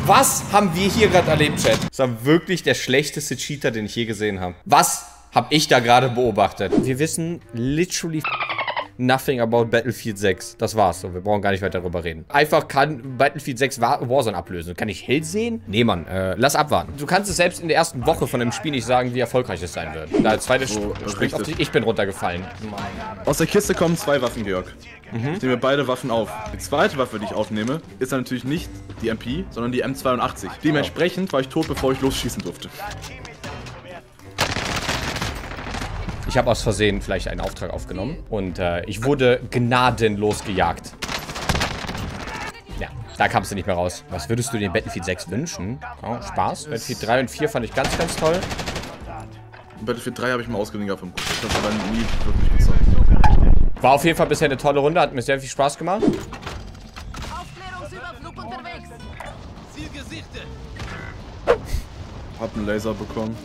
Was haben wir hier gerade erlebt, Chat? Das war wirklich der schlechteste Cheater, den ich je gesehen habe. Was habe ich da gerade beobachtet? Wir wissen literally nothing about Battlefield 6. Das war's so. Wir brauchen gar nicht weiter darüber reden. Einfach kann Battlefield 6 Warzone ablösen. Kann ich hell sehen? Nee, Mann. Lass abwarten. Du kannst es selbst in der ersten Woche von dem Spiel nicht sagen, wie erfolgreich es sein wird. Da als zweites spricht auf dich. Ich bin runtergefallen. Aus der Kiste kommen 2 Waffen, Georg. Ich nehme beide Waffen auf. Die zweite Waffe, die ich aufnehme, ist dann natürlich nicht die MP, sondern die M82. Dementsprechend war ich tot, bevor ich losschießen durfte. Ich habe aus Versehen vielleicht einen Auftrag aufgenommen und ich wurde gnadenlos gejagt. Ja, da kamst du nicht mehr raus. Was würdest du dir in Battlefield 6 wünschen? Oh, Spaß. Battlefield 3 und 4 fand ich ganz, ganz toll. Battlefield 3 habe ich mal ausgeliehen gehabt vom Kurs. Ich habe aber nie wirklich gezockt. War auf jeden Fall bisher eine tolle Runde, hat mir sehr viel Spaß gemacht. Aufklärungsüberflug unterwegs. Ziel gesichtet. Hab einen Laser bekommen.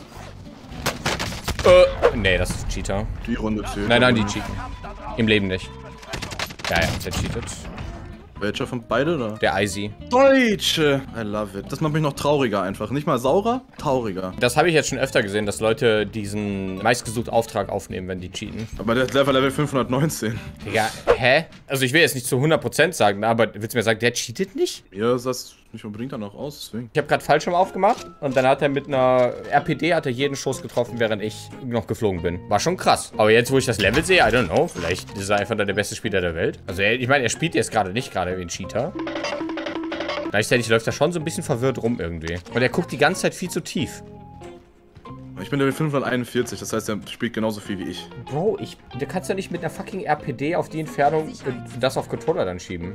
Nee, das ist Cheater. Die Runde zählt. Nein, die cheaten. Im Leben nicht. Ja, der cheatet. Welcher von beide, oder? Der Icy. Deutsche! I love it. Das macht mich noch trauriger einfach. Nicht mal saurer, trauriger. Das habe ich jetzt schon öfter gesehen, dass Leute diesen meistgesuchten Auftrag aufnehmen, wenn die cheaten. Aber der ist Level 519. Digga, hä? Also ich will jetzt nicht zu 100% sagen, aber willst du mir sagen, der cheatet nicht? Ja, das nicht unbedingt danach aus, deswegen. Ich habe gerade Fallschirm aufgemacht und dann hat er mit einer RPD jeden Schuss getroffen, während ich noch geflogen bin. War schon krass. Aber jetzt, wo ich das Level sehe, I don't know, vielleicht ist er einfach der beste Spieler der Welt. Also ich meine, er spielt jetzt gerade nicht gerade wie ein Cheater. Gleichzeitig läuft er schon so ein bisschen verwirrt rum irgendwie. Und er guckt die ganze Zeit viel zu tief. Ich bin Level 541, das heißt, er spielt genauso viel wie ich. Bro, du kannst ja nicht mit einer fucking RPD auf die Entfernung das auf Controller dann schieben.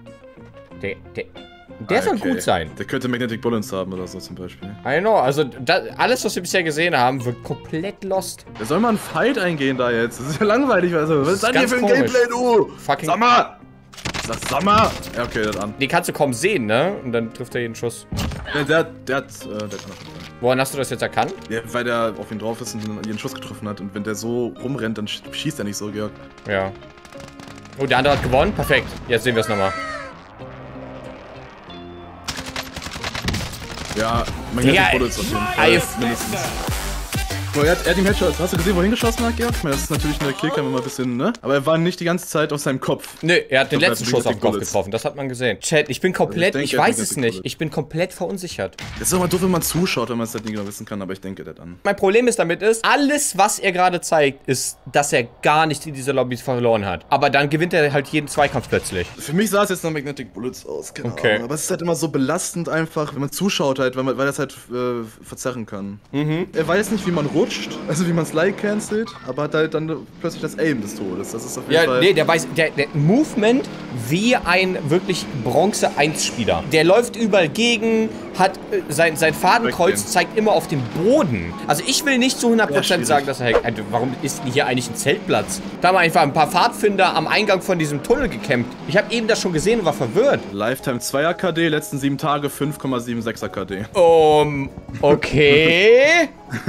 Der soll gut sein. Der könnte Magnetic Bullets haben oder so zum Beispiel. I know, also alles, was wir bisher gesehen haben, wird komplett lost. Da soll mal ein Fight eingehen da jetzt. Das ist ja langweilig, also. Was ist das hier für ein komisch. Gameplay, du? Fucking Sommer! Sommer! Ja, okay, der hat an. Den kannst du kaum sehen, ne? Und dann trifft er jeden Schuss. Ja, der kann auf jeden Fall. Woran hast du das jetzt erkannt? Ja, weil der auf ihn drauf ist und dann jeden Schuss getroffen hat. Und wenn der so rumrennt, dann schießt er nicht so, Georg. Ja. Oh, der andere hat gewonnen. Perfekt. Jetzt sehen wir es nochmal. Ja, Magnetic Bullets auf jeden Fall. Mindestens. Boah, er hat ihm Headshot. Hast du gesehen, wohin geschossen hat, Georg? Ich meine, das ist natürlich eine Killcam immer ein bisschen, ne? Aber er war nicht die ganze Zeit auf seinem Kopf. Nö, er hat den letzten Schuss auf den Kopf getroffen. Das hat man gesehen. Chat, ich bin komplett, also ich weiß es nicht. Ich bin komplett verunsichert. Das ist auch mal doof, wenn man zuschaut, wenn man es halt nicht genau wissen kann, aber ich denke der dann. Mein Problem ist damit alles, was er gerade zeigt, ist, dass er gar nicht in dieser Lobby verloren hat. Aber dann gewinnt er halt jeden Zweikampf plötzlich. Für mich sah es jetzt nach Magnetic Bullets aus, genau. Okay. Aber es ist halt immer so belastend einfach, wenn man zuschaut halt, weil das halt verzerren kann. Er weiß nicht, wie man rutscht, also wie man Slide cancelt, aber hat halt dann plötzlich das Aim des Todes. Das ist auf jeden Fall... Nee, der weiß, der Movement wie ein wirklich Bronze-1-Spieler. Der läuft überall gegen, hat sein Fadenkreuz zeigt immer auf den Boden. Also ich will nicht zu 100% sagen, dass er... Warum ist hier eigentlich ein Zeltplatz? Da haben wir einfach ein paar Pfadfinder am Eingang von diesem Tunnel gecampt. Ich habe eben das schon gesehen und war verwirrt. Lifetime 2er KD, letzten 7 Tage 5,76er KD. Okay.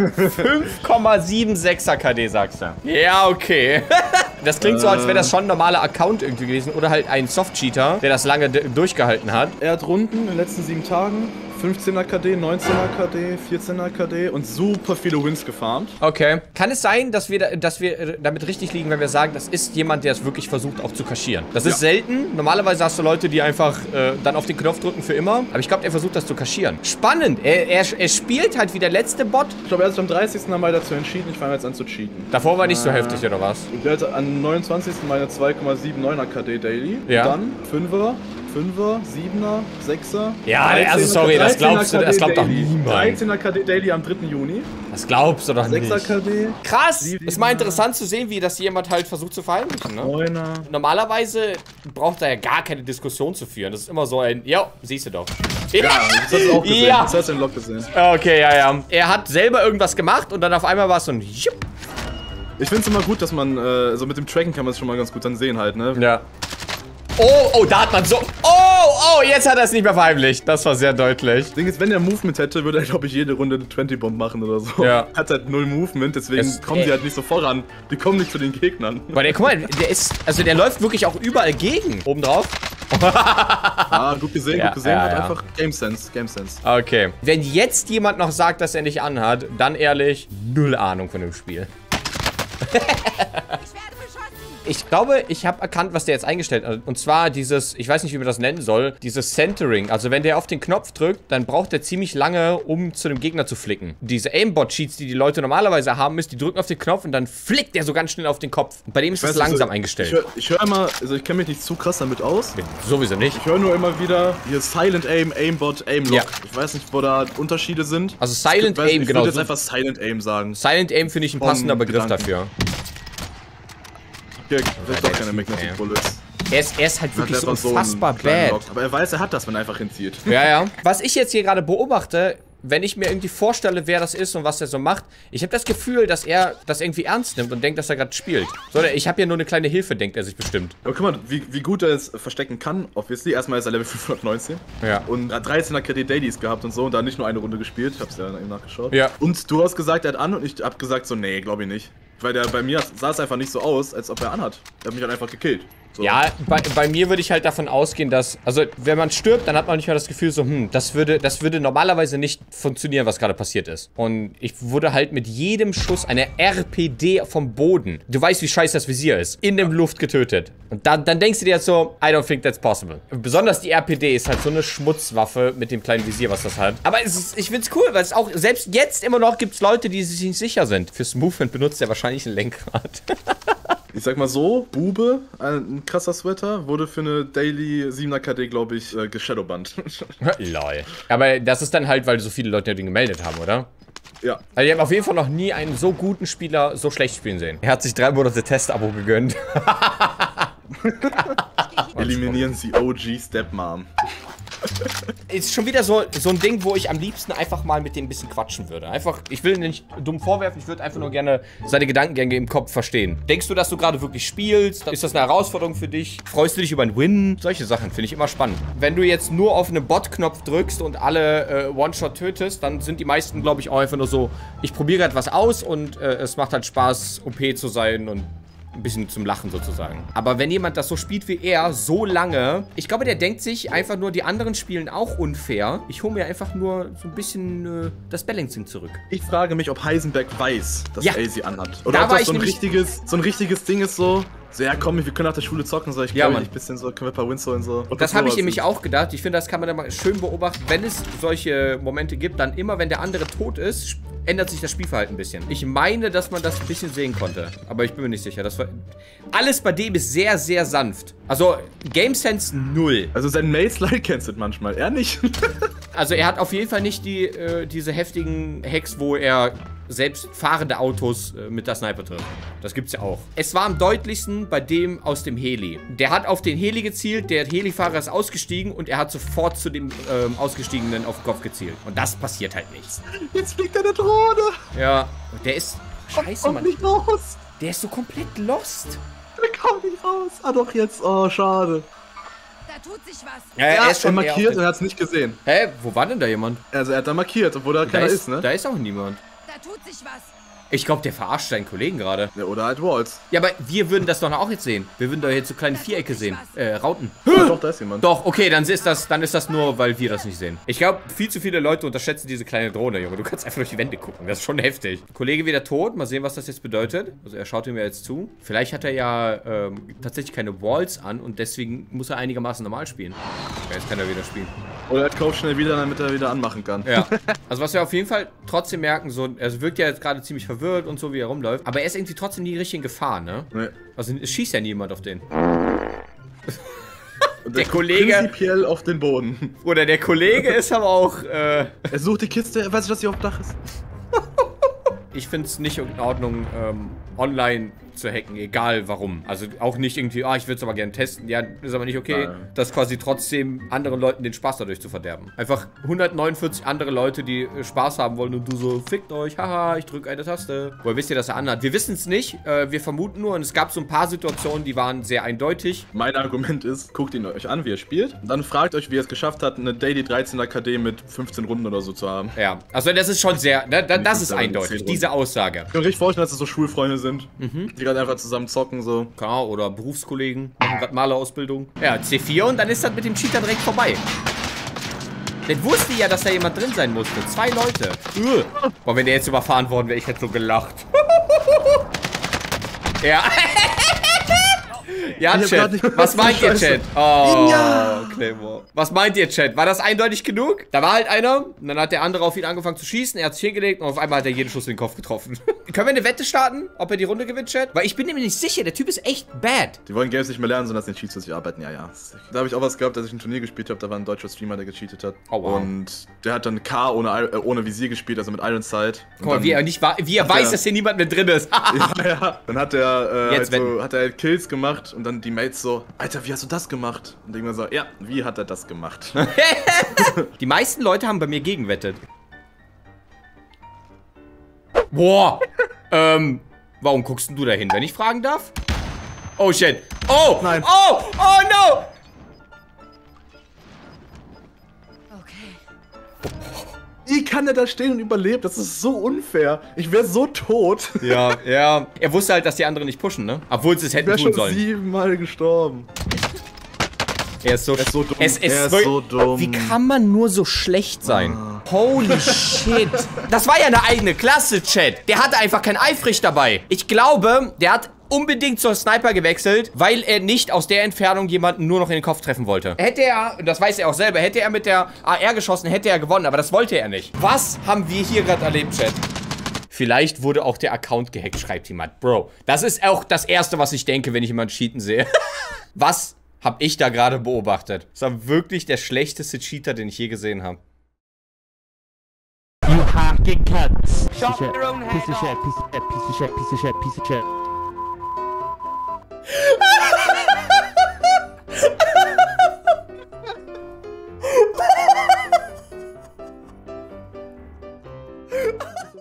5,76er KD, sagst du. Ja, okay. Das klingt so, als wäre das schon ein normaler Account irgendwie gewesen. Oder halt ein Soft-Cheater, der das lange durchgehalten hat. Er hat Runden in den letzten 7 Tagen. 15er KD, 19er KD, 14er KD und super viele Wins gefarmt. Okay. Kann es sein, dass wir damit richtig liegen, wenn wir sagen, das ist jemand, der es wirklich versucht auch zu kaschieren? Das ist selten. Normalerweise hast du Leute, die einfach dann auf den Knopf drücken für immer. Aber ich glaube, er versucht das zu kaschieren. Spannend. Er spielt halt wie der letzte Bot. Ich glaube, er hat sich am 30. Mai dazu entschieden. Ich fange jetzt an zu cheaten. Davor war nicht so heftig, oder was? Der hatte am 29. Mai eine 2,79er KD Daily. Ja. Dann 5er, 7er, 6er. Ja, also sorry, das glaubt doch niemand. 13er KD Daily am 3. Juni. Das glaubst du doch nicht. 6er KD. Krass! Ist mal interessant zu sehen, wie das jemand halt versucht zu verheimlichen, ne? 9er. Normalerweise braucht er ja gar keine Diskussion zu führen. Das ist immer so ein, ja, siehst du doch. Ja, das hast du auch gesehen. Ja. Das hast du im Log gesehen. Okay, ja. Er hat selber irgendwas gemacht und dann auf einmal war es so ein Jupp. Ich finde es immer gut, dass man, so mit dem Tracken kann man es schon mal ganz gut dann sehen halt, ne? Ja. Oh, da hat man so... Oh, jetzt hat er es nicht mehr verheimlicht. Das war sehr deutlich. Das Ding ist, wenn er Movement hätte, würde er, glaube ich, jede Runde eine 20-Bomb machen oder so. Ja. Hat halt 0 Movement, deswegen kommen die halt nicht so voran. Die kommen nicht zu den Gegnern. Weil guck mal, der läuft wirklich auch überall gegen. Oben drauf. Ah, gut gesehen, Ja, gut gesehen. ja, Hat ja. einfach Game Sense, Game Sense. Okay. Wenn jetzt jemand noch sagt, dass er nicht anhat, dann ehrlich, null Ahnung von dem Spiel. Ich werde beschossen. Ich glaube, ich habe erkannt, was der jetzt eingestellt hat. Und zwar dieses, ich weiß nicht, wie man das nennen soll, dieses Centering. Also wenn der auf den Knopf drückt, dann braucht er ziemlich lange, um zu dem Gegner zu flicken. Diese Aimbot-Cheats, die die Leute normalerweise haben, ist, die drücken auf den Knopf und dann flickt der so ganz schnell auf den Kopf. Und bei dem ist es langsam eingestellt. Ich höre immer, also ich kenne mich nicht zu krass damit aus. Sowieso nicht. Ich höre nur immer wieder hier Silent Aim, Aimbot, Aimlock. Ja. Ich weiß nicht, wo da Unterschiede sind. Also Silent Aim, Ich genau. würde jetzt einfach Silent Aim sagen. Silent Aim finde ich ein passender Begriff Gedanken. dafür. Hier, vielleicht doch keine Magnetic Bullets. Er ist halt wirklich so einfach unfassbar einen kleinen bad. Lock. Aber er weiß, er hat das, wenn er einfach hinzieht. Ja, ja. Was ich jetzt hier gerade beobachte, wenn ich mir irgendwie vorstelle, wer das ist und was er so macht, ich habe das Gefühl, dass er das irgendwie ernst nimmt und denkt, dass er gerade spielt. So, ich habe ja nur eine kleine Hilfe, denkt er sich bestimmt. Aber guck mal, wie gut er es verstecken kann, obviously. Erstmal ist er Level 519. Ja. Und hat 13er KD Dailies gehabt und so und da nicht nur eine Runde gespielt. Ich hab's ja eben nachgeschaut. Ja. Und du hast gesagt, er hat an und ich hab gesagt so, nee, glaube ich nicht. Weil der bei mir sah es einfach nicht so aus, als ob er anhat. Er hat mich halt einfach gekillt. So. Ja, bei mir würde ich halt davon ausgehen, dass, also wenn man stirbt, dann hat man nicht mehr das Gefühl so, das würde normalerweise nicht funktionieren, was gerade passiert ist. Und ich wurde halt mit jedem Schuss eine RPD vom Boden, du weißt, wie scheiße das Visier ist, in der Luft getötet. Und dann denkst du dir jetzt so, I don't think that's possible. Besonders die RPD ist halt so eine Schmutzwaffe mit dem kleinen Visier, was das hat. Aber ich find's cool, weil es auch, selbst jetzt immer noch gibt's Leute, die sich nicht sicher sind. Fürs Movement benutzt er wahrscheinlich ein Lenkrad. Ich sag mal so, Bube, ein krasser Sweater, wurde für eine Daily 7er KD, glaube ich, geshadowbannt. Lol. Aber das ist dann halt, weil so viele Leute den gemeldet haben, oder? Ja. Also ich habe auf jeden Fall noch nie einen so guten Spieler so schlecht spielen sehen. Er hat sich 3 Monate Testabo gegönnt. Eliminieren Sie OG Stepmom. Ist schon wieder so ein Ding, wo ich am liebsten einfach mal mit dem ein bisschen quatschen würde. Einfach, ich will ihn nicht dumm vorwerfen, ich würde einfach nur gerne seine Gedankengänge im Kopf verstehen. Denkst du, dass du gerade wirklich spielst? Ist das eine Herausforderung für dich? Freust du dich über einen Win? Solche Sachen finde ich immer spannend. Wenn du jetzt nur auf einen Bot-Knopf drückst und alle One-Shot tötest, dann sind die meisten, glaube ich, auch einfach nur so, ich probiere gerade was aus und es macht halt Spaß, OP zu sein und ein bisschen zum Lachen sozusagen. Aber wenn jemand das so spielt wie er, so lange, ich glaube, der denkt sich einfach nur, die anderen spielen auch unfair. Ich hole mir einfach nur so ein bisschen das Balancing zurück. Ich frage mich, ob Heisenberg weiß, dass Ja. er sie anhat. Da Oder ob war das ich so ein nämlich- richtiges Ding ist so ja komm, wir können nach der Schule zocken, so ich Ja, glaube Mann. ein bisschen so, können wir ein paar Wins holen so. Das habe ich nämlich auch gedacht. Ich finde, das kann man dann mal schön beobachten. Wenn es solche Momente gibt, dann immer, wenn der andere tot ist, ändert sich das Spielverhalten ein bisschen. Ich meine, dass man das ein bisschen sehen konnte. Aber ich bin mir nicht sicher. Alles bei dem ist sehr, sehr sanft. Also, Game Sense 0. Also sein Maze-Slide cancelt manchmal, er nicht. Also, er hat auf jeden Fall nicht diese heftigen Hacks, wo er selbst fahrende Autos mit der Sniper trifft. Das gibt's ja auch. Es war am deutlichsten bei dem aus dem Heli. Der hat auf den Heli gezielt, der Helifahrer ist ausgestiegen und er hat sofort zu dem Ausgestiegenen auf den Kopf gezielt. Und das passiert halt nicht. Jetzt fliegt eine Drohne. Ja, und der ist... Scheiße, Kommt Mann. nicht raus. Der ist so komplett lost. Der kommt nicht raus. Ah doch jetzt. Oh, schade. Da tut sich was. Ja, Er er ist schon markiert und er hat es nicht gesehen. Hä? Wo war denn da jemand? Also er hat da markiert, obwohl da keiner ist, ne? Da ist auch niemand. Da tut sich was. Ich glaube, der verarscht seinen Kollegen gerade. Ja, oder halt Walls. Ja, aber wir würden das doch auch jetzt sehen. Wir würden doch jetzt so kleine Vierecke sehen. Rauten. Ja, doch, da ist jemand. Doch, okay, dann ist das nur, weil wir das nicht sehen. Ich glaube, viel zu viele Leute unterschätzen diese kleine Drohne, Junge. Du kannst einfach durch die Wände gucken. Das ist schon heftig. Kollege wieder tot. Mal sehen, was das jetzt bedeutet. Also er schaut mir jetzt zu. Vielleicht hat er ja tatsächlich keine Walls an und deswegen muss er einigermaßen normal spielen. Ja, jetzt kann er wieder spielen. Oder er kauft schnell wieder, damit er wieder anmachen kann. Ja. Also was wir auf jeden Fall trotzdem merken, so, er wirkt ja jetzt gerade ziemlich verwirrt und so, wie er rumläuft. Aber er ist irgendwie trotzdem nie richtig in Gefahr, ne? Nee. Also es schießt ja niemand auf den. Und Der Kollege- Prinzipiell auf den Boden. Oder der Kollege ist aber auch, Er sucht die Kiste, er weiß nicht, dass sie auf dem Dach ist. ich finde es nicht in Ordnung, online zu hacken, egal warum. Also auch nicht irgendwie, ich würde es aber gerne testen. Ja, ist aber nicht okay, Nein. das quasi trotzdem anderen Leuten den Spaß dadurch zu verderben. Einfach 149 andere Leute, die Spaß haben wollen und du so, fickt euch, haha, ich drücke eine Taste. Woher wisst ihr, dass er anhat? Wir wissen es nicht, wir vermuten nur und es gab so ein paar Situationen, die waren sehr eindeutig. Mein Argument ist, guckt ihn euch an, wie er spielt. Und dann fragt euch, wie er es geschafft hat, eine Daily 13er KD mit 15 Runden oder so zu haben. Ja, also das ist schon sehr, das ist aber eindeutig, 10 diese Aussage. Ich kann mir richtig vorstellen, dass es so Schulfreunde sind. die gerade einfach zusammen zocken, so. Oder Berufskollegen, machen gerade Malerausbildung. Ja, C4 und dann ist das mit dem Cheater direkt vorbei. Der wusste ja, dass da jemand drin sein musste. 2 Leute. Boah, wenn der jetzt überfahren worden wäre, ich hätte so gelacht. Ja. Ja, Chat. Was meint ihr, Chat? Oh, ja. Claymore. Was meint ihr, Chat? War das eindeutig genug? Da war halt einer, und dann hat der andere auf ihn angefangen zu schießen, er hat sich hingelegt und auf einmal hat er jeden Schuss in den Kopf getroffen. Können wir eine Wette starten, ob er die Runde gewinnt, Chat? Weil ich bin mir nicht sicher, der Typ ist echt bad. Die wollen Games nicht mehr lernen, sondern dass den Cheats für sich arbeiten, ja. Da habe ich auch was gehabt, als ich ein Turnier gespielt habe, da war ein deutscher Streamer, der gecheatet hat. Oh, wow. Und der hat dann K ohne Visier gespielt, also mit Iron Sight. Guck mal, wie er weiß, dass hier niemand mehr drin ist. Ja. Dann hat er halt Kills gemacht und dann die Mates so, Alter, wie hast du das gemacht? Und irgendwann so, ja, wie hat er das gemacht? Die meisten Leute haben bei mir gegengewettet. Boah. Warum guckst denn du da hin, wenn ich fragen darf? Oh, shit. Oh, nein. Oh, no. Okay. Wie kann er da stehen und überlebt? Das ist so unfair. Ich wäre so tot. Ja. Er wusste halt, dass die anderen nicht pushen, ne? Obwohl sie es hätten tun sollen. Ich wäre schon 7-mal gestorben. Er ist so dumm. Er ist so dumm. Wie kann man nur so schlecht sein? Holy shit. Das war ja eine eigene Klasse, Chat. Der hatte einfach kein Eifrich dabei. Ich glaube, der hat unbedingt zur Sniper gewechselt, weil er nicht aus der Entfernung jemanden nur noch in den Kopf treffen wollte. Hätte er, und das weiß er auch selber, hätte er mit der AR geschossen, hätte er gewonnen, aber das wollte er nicht. Was haben wir hier gerade erlebt, Chat? Vielleicht wurde auch der Account gehackt, schreibt jemand. Bro, das ist auch das Erste, was ich denke, wenn ich jemanden cheaten sehe. Was habe ich da gerade beobachtet? Das war wirklich der schlechteste Cheater, den ich je gesehen habe. You hacking cats. Chop your own head off. Piece of shit, piece of shit, piece of shit, piece of shit, piece of shit.